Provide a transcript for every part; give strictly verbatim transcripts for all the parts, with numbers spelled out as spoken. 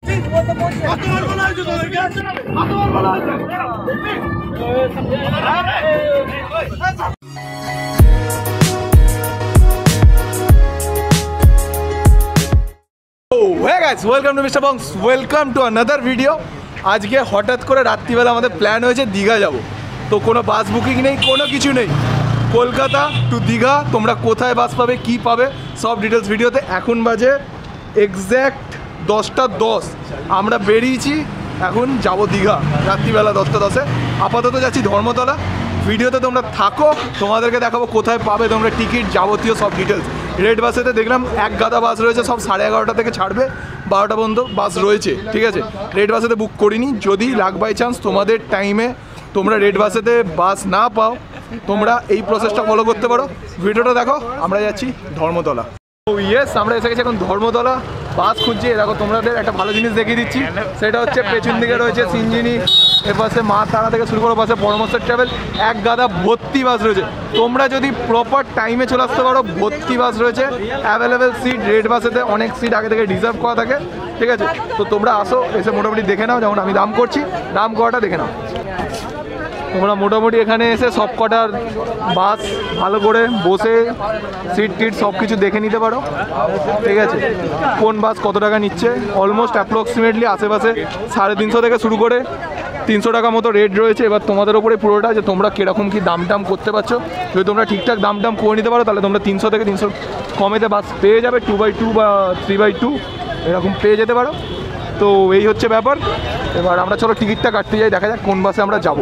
Welcome to mister Bongs, welcome to another video. আজকে হঠাৎ করে রাত্রিবেলা আমাদের প্ল্যান হয়েছে দীঘা যাব। তো কোনো বাস বুকিং নেই, কোনো কিছু নেই। কলকাতা টু দীঘা তোমরা কোথায় বাস পাবে, কি পাবে, সব ডিটেলস ভিডিওতে। এখন বাজে এক্স্যাক্ট দশটা দশ, আমরা বেরিয়েছি, এখন যাব দীঘা রাত্রিবেলা দশটা দশে। আপাতত যাচ্ছি ধর্মতলা। ভিডিওতে তোমরা থাকো, তোমাদেরকে দেখাবো কোথায় পাবে তোমরা টিকিট, যাবতীয় সব ডিটেলস। রেড বাসেতে দেখলাম এক গাদা বাস রয়েছে, সব সাড়ে এগারোটা থেকে ছাড়বে, বারোটা পর্যন্ত বাস রয়েছে, ঠিক আছে। রেড বাসেতে বুক করিনি, যদি লাক বাই চান্স তোমাদের টাইমে তোমরা রেড বাসেতে বাস না পাও, তোমরা এই প্রসেসটা ফলো করতে পারো। ভিডিওটা দেখো, আমরা যাচ্ছি ধর্মতলা। ও ইয়েস, আমরা এসে গেছি এখন ধর্মতলা। বাস খুঁজছি, দেখো তোমাদের একটা ভালো জিনিস দেখিয়ে দিচ্ছি। সেটা হচ্ছে পেছন দিকে রয়েছে সিঞ্জিনি, এর পাশে মা তারা থেকে শুরু করে পাশে পরামর্শ ট্রাভেল, এক গাদা ভর্তি বাস রয়েছে। তোমরা যদি প্রপার টাইমে চলে আসতে পারো, ভর্তি বাস রয়েছে, অ্যাভেলেবেল সিট। রেড বাসেতে অনেক সিট আগে থেকে রিজার্ভ করা থাকে, ঠিক আছে। তো তোমরা আসো, এসে মোটামুটি দেখে নাও, যেমন আমি দাম করছি, দাম করাটা দেখে নাও। তোমরা মোটামুটি এখানে এসে সব কটার বাস ভালো করে বসে সিট টিট সব কিছু দেখে নিতে পারো, ঠিক আছে। কোন বাস কত টাকা নিচ্ছে, অলমোস্ট অ্যাপ্রক্সিমেটলি আশেপাশে সাড়ে তিনশো থেকে শুরু করে তিনশো টাকা মতো রেট রয়েছে। এবার তোমাদের ওপরে পুরোটা যে তোমরা কীরকম কী দাম টাম করতে পারছো। যদি তোমরা ঠিকঠাক দাম টাম করে নিতে পারো, তাহলে তোমরা তিনশো থেকে তিনশো কমেতে বাস পেয়ে যাবে, টু বাই টু বা থ্রি বাই টু এরকম পেয়ে যেতে পারো। তো এই হচ্ছে ব্যাপার। এবার আমরা চলো টিকিটটা কাটতে যাই, দেখা যাক কোন বাসে আমরা যাবো।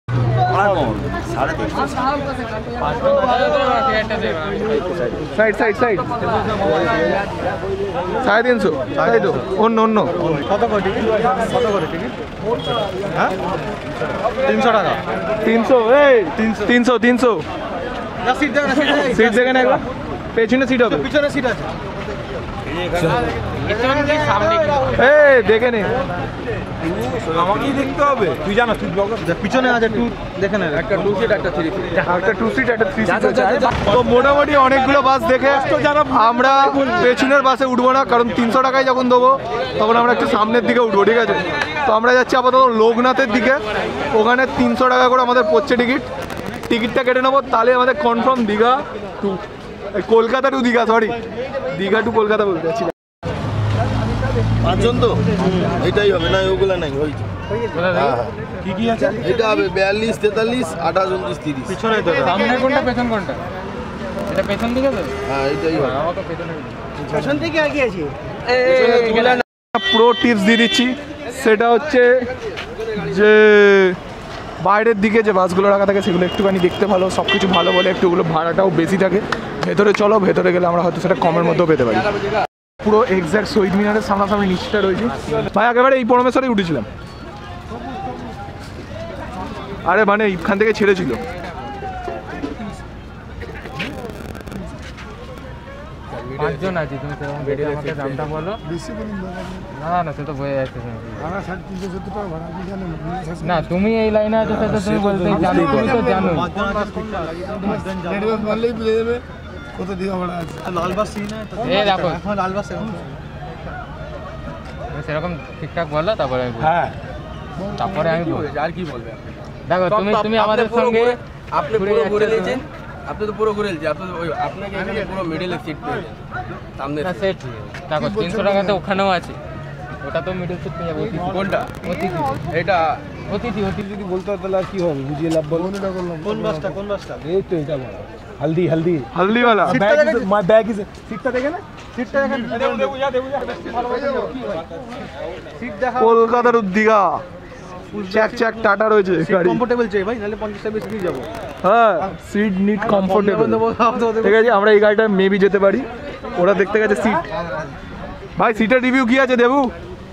সাইড সাইড সাইড সাড়ে তিনশো, তাই তো? অন্য অন্য কত করে টিকিট, কত করে টিকিট? হ্যাঁ তিনশো টাকা। তিনশো এই তিনশো তিনশো তিনশো সিট দেখে না একবার, পেছনে সিট হবে, পিছনে সিট আছে, দেখে নে। আমাকেই দেখতে হবে, তুই জানো তুই পিছনে আছে, টু দেখে নে, একটা টু সিট একটা থ্রি সিট, একটা টু সিট একটা থ্রি সিট। তো মোটামুটি অনেকগুলো বাস দেখে আমরা পেছনের বাসে উঠবো না, কারণ তিনশো টাকায় যখন দেবো তখন আমরা একটু সামনের দিকে উঠবো, ঠিক আছে। তো আমরা যাচ্ছি আপাতত লোকনাথের দিকে, ওখানে তিনশো টাকা করে আমাদের পড়ছে টিকিট। টিকিটটা কেটে নেবো, তাহলে আমাদের confirm Digha to Kolkata to Digha, sorry Digha to Kolkata বলতে যাচ্ছি। পাঁচজন তো এটাই হবে না, ওগুলো নাই, ওই কি কি আছে? এটা হবে বিয়াল্লিশ, তেতাল্লিশ, আঠাশ, উনত্রিশ, তিরিশ। পিছনে তো সামনে কোনটা, পেছন কোনটা? এটা পেছন দিকে তো, হ্যাঁ এটাই হবে। আমাকে পেছনে পেছন থেকে আগে আছে। প্রো টিপস দিয়ে দিচ্ছি, সেটা হচ্ছে যে বাইরের দিকে যে বাসগুলো রাখা থাকে সেগুলো একটুখানি দেখতে ভালো, সব কিছু ভালো বলে একটু ওগুলো ভাড়াটাও বেশি থাকে। ভেতরে চলো, ভেতরে গেলে আমরা হয়তো সেটা কমের মধ্যেও পেতে পারি। পুরো এক্স্যাক্ট শহীদ মিনারের সামনাসামনি নিচটা রয়েছে। ভাই একেবারে এই পরমেশ্বরেই উঠেছিলাম, আরে মানে এখান থেকে ছেড়েছিল। পাঁচজন আছে, তুমি বেরিয়ে আমাকে দামটা বলো। না না সে তো বয়ে যাচ্ছে না, তুমি এই লাইনে আছো সেটা তুমি বলতে জানো, তুমি তো জানো। সেরকম ঠিকঠাক বলো, তারপরে হ্যাঁ তারপরে আমি আর কি বলবো। দেখো তুমি তুমি আমাদের সঙ্গে আপনি পুরো ঘুরে নিয়েছেন, আপনি তো পুরো ঘুরে নিয়েছেন, আপনি আপনাকে এখানে পুরো মিডলে সিট পেয়েছেন সামনে সেট। দেখো তিনশো টাকাতে ওখানেও আছে, ওটা তো মিডল সিট পেয়ে যাবে। কোনটা? অতিথি, এটা অতিথি অতিথি যদি বলতে হয় তাহলে আর কি হবে, বুঝিয়ে লাভ বলো। কোন বাসটা, কোন বাসটা? এই তো এটা বলো, হলদি হলদি হলদি वाला মাই ব্যাগ ইজ। সিটটা দেখে না, সিটটা দেখেন, দেবু দেবু যা দেবু যা, সিট দেখা। কলকাতার দীঘা চেক চেক টাটা রয়েছে, গাড়ি কমফোর্টেবল চাই ভাই, নালে পঞ্চাশ টাকা বেশি দিয়ে যাবো। হ্যাঁ সিট নিট কমফোর্টেবল, ঠিক আছে। আমরা এই গাড়িটা মেবি যেতে পারি, ওরা দেখতে গেছে সিট। ভাই সিটের রিভিউ কি আছে দেবু?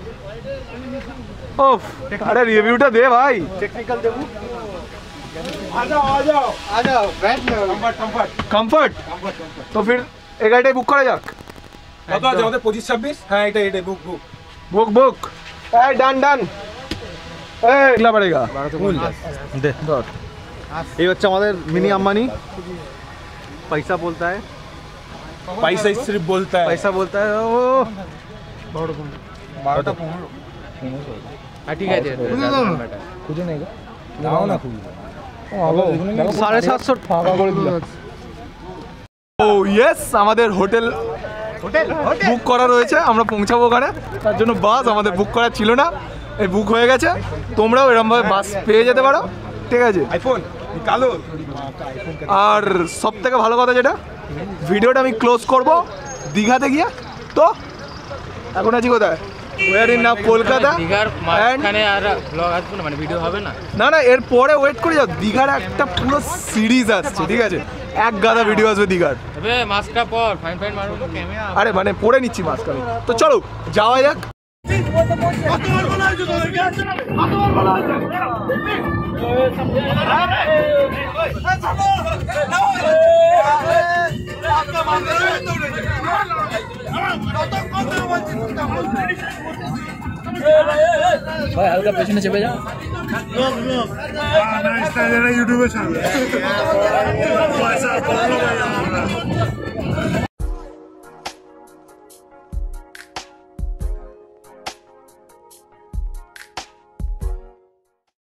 ওফ, আরে রিভিউটা দে ভাই। টেকনিক্যাল দেবু, आ जाओ आ जाओ आ जाओ, बैठ लो, कंफर्ट कंफर्ट कंफर्ट। तो फिर এই গাড়িটাই বুক করা যাক। কত আছে আমাদের? পঁচিশ ছাব্বিশ। হ্যাঁ এটা এটা বুক বুক বুক বুক। এই ডান ডান, এই কিतना पड़ेगा? दे डॉट। ये হচ্ছে আমাদের মিনি আম্বানি, पैसा बोलता है, पैसा सिर्फ बोलता है, पैसा बोलता है। ओ বারোটা পনেরো হ্যাঁ ঠিক আছে খুঁজে নেই দাও না খুঁজে সাড়ে সাতশো ফাঁকা করে দিলাম ও ইয়েস আমাদের হোটেল বুক করা রয়েছে, আমরা পৌঁছাবো ওখানে। তার জন্য বাস আমাদের বুক করা ছিল না, এই বুক হয়ে গেছে। তোমরাও এরকমভাবে বাস পেয়ে যেতে পারো, ঠিক আছে। আইফোন কালো। আর সব থেকে ভালো কথা যেটা, ভিডিওটা আমি ক্লোজ করব দীঘাতে গিয়ে। তো এখন আছি কোথায়? ওয়ার ইন না কলকাতা। দীঘার And- মাঝখানে আর ব্লগ আসবে না, মানে ভিডিও হবে না? না না এর পরে ওয়েট করে যাও, দীঘার একটা পুরো সিরিজ আসছে, ঠিক আছে। এক গাদা ভিডিও আসবে দীঘার। তবে মাস্কটা পর ফাইন ফাইন মারবো ক্যামেরা। আরে মানে পরে নিচ্ছি মাস্ক আমি। তো চলো যাওয়া যাক। ভাই হালকা পেছনে চেপে যাও। ইউটিউবে ছাড়বে